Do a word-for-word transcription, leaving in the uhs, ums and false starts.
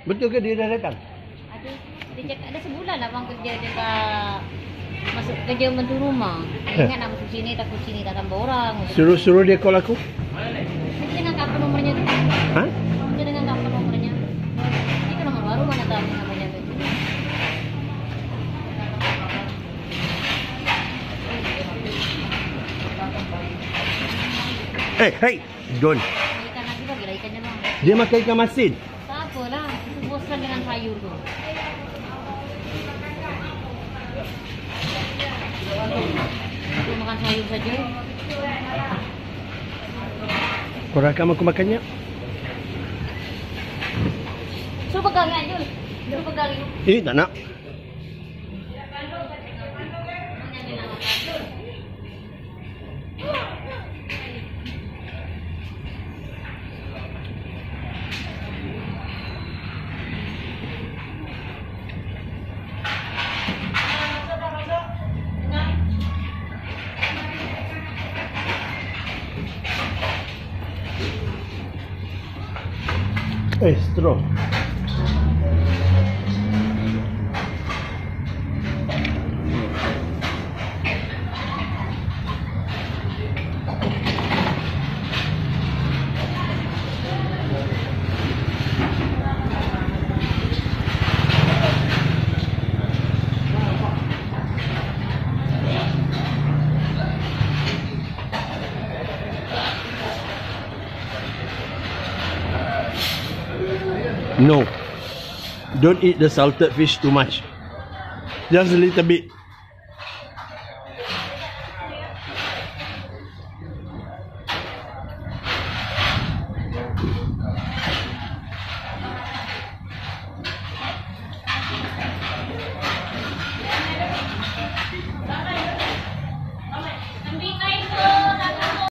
Betul ke dia dah datang? Ada, dia cakap ada sebulan abang kerja dekat masuk kerja mentu rumah. Dia ingat nak masuk sini, takut sini tak tambah orang. Suruh-suruh dia call aku. Dia dengan kapan nomornya tu? Ha? Dia dengan kapan nomornya? Ini kan nomor baru mana tahu namanya tu. Eh, hey, don't. Ikan lagi bagi lah ikannya bang. Dia makan ikan masin. Tak apalah, itu bosan dengan sayur tu. Aku makan sayur saja. Kau rakam aku makannya? Suruh pegang kan Jul. Suruh pegang itu. Eh, tak nak. Eh, straw. No, don't eat the salted fish too much. Just a little bit.